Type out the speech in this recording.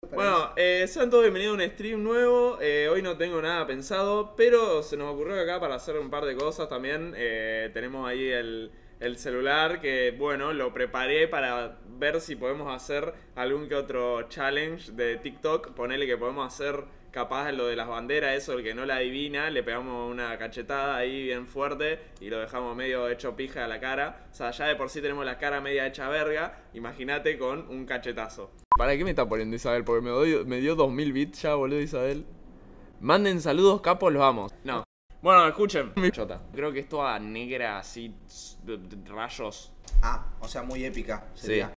Bueno, sean todos bienvenidos a un stream nuevo. Hoy no tengo nada pensado, pero se nos ocurrió acá para hacer un par de cosas también. Tenemos ahí el celular que, bueno, lo preparé para ver si podemos hacer algún que otro challenge de TikTok. Ponele que podemos hacer capaz lo de las banderas, eso, el que no la adivina, le pegamos una cachetada ahí bien fuerte y lo dejamos medio hecho pija a la cara. O sea, ya de por sí tenemos la cara media hecha verga, imagínate con un cachetazo. ¿Para qué me está poniendo Isabel? Porque me dio 2000 bits ya, boludo, Isabel. Manden saludos, capos, los vamos. No. Bueno, escuchen. Mi chota. Creo que es toda negra, así, rayos. Ah, o sea, muy épica sería. Sí.